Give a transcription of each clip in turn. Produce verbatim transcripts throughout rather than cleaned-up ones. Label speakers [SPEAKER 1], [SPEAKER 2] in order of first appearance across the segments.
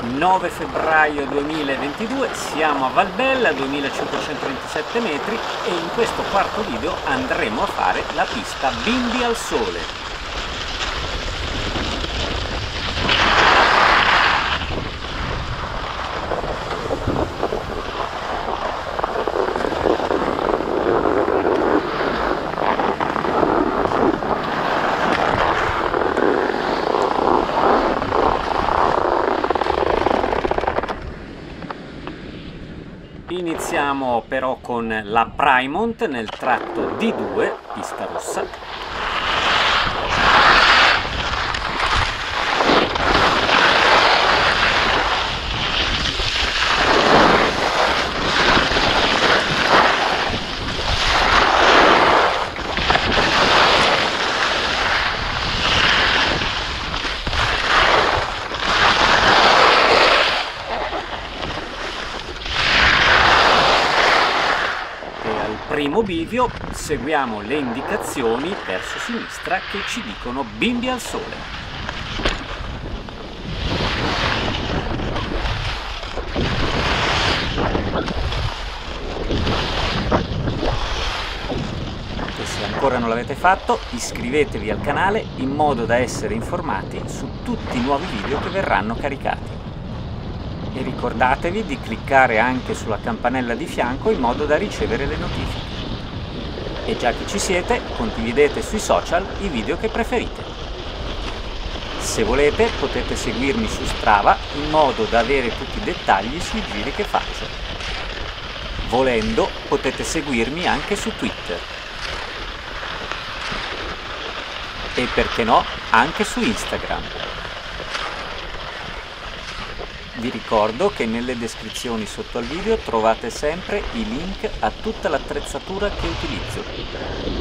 [SPEAKER 1] nove febbraio duemilaventidue, siamo a Valbella, duemilacinquecentoventisette metri, e in questo quarto video andremo a fare la pista Bimbi al Sole. Iniziamo però con la Primont nel tratto D due, pista rossa. Primo bivio seguiamo le indicazioni verso sinistra che ci dicono Bimbi al Sole. E se ancora non l'avete fatto, iscrivetevi al canale in modo da essere informati su tutti i nuovi video che verranno caricati. E ricordatevi di cliccare anche sulla campanella di fianco in modo da ricevere le notifiche. E già che ci siete, condividete sui social i video che preferite. Se volete potete seguirmi su Strava in modo da avere tutti i dettagli sui giri che faccio. Volendo potete seguirmi anche su Twitter. E perché no, anche su Instagram. Vi ricordo che nelle descrizioni sotto al video trovate sempre i link a tutta l'attrezzatura che utilizzo.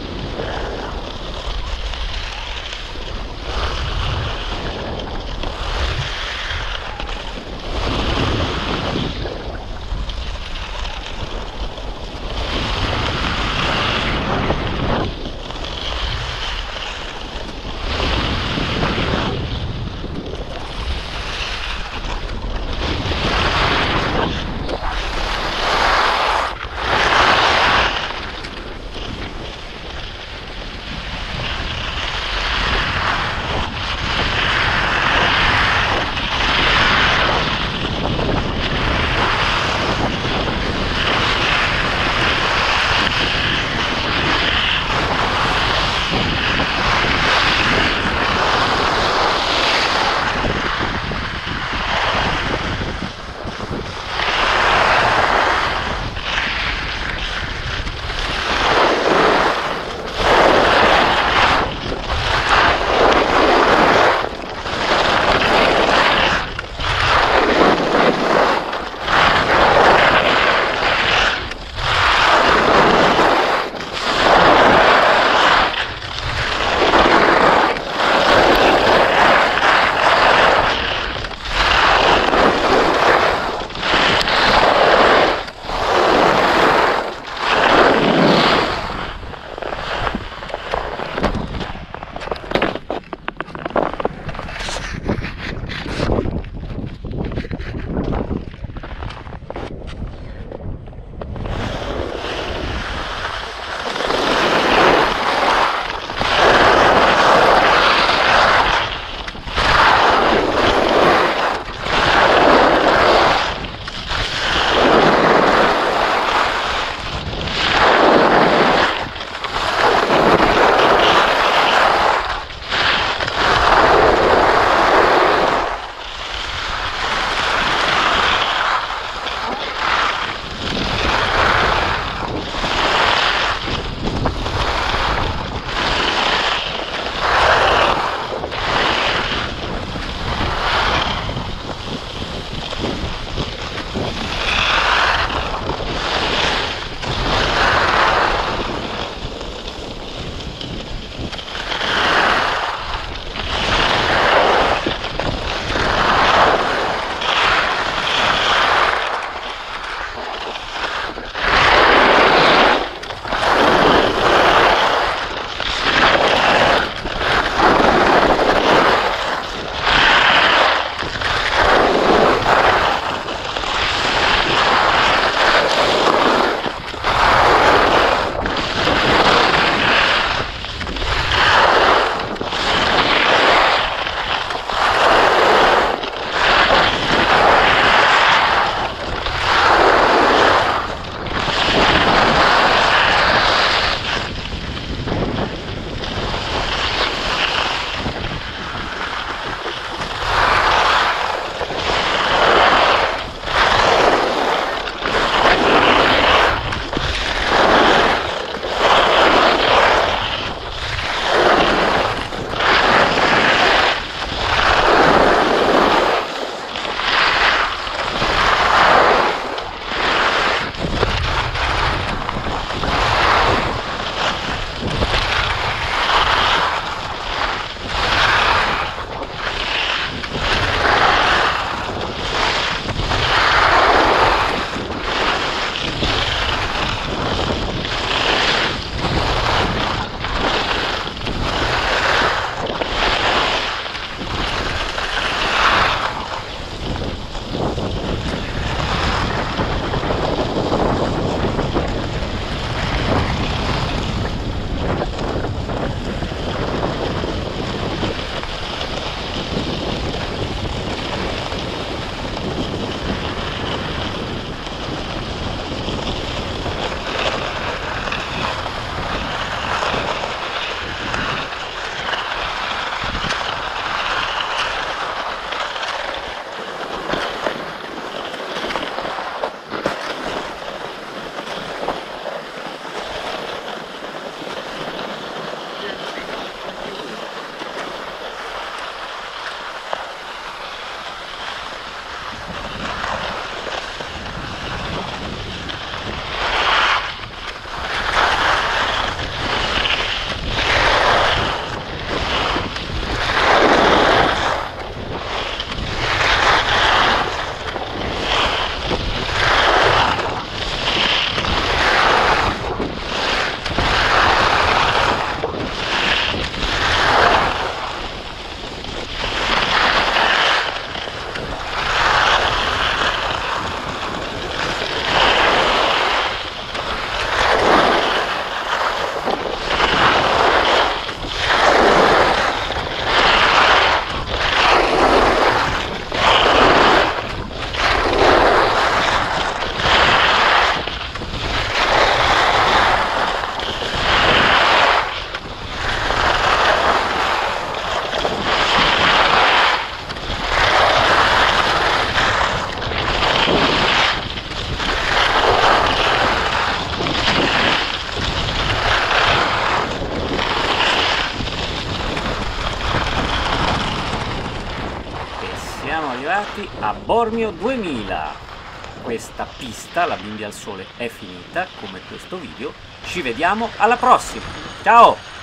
[SPEAKER 1] siamo arrivati a Bormio duemila. Questa pista, la Bimbi al Sole, è finita, come questo video. Ci vediamo alla prossima. Ciao!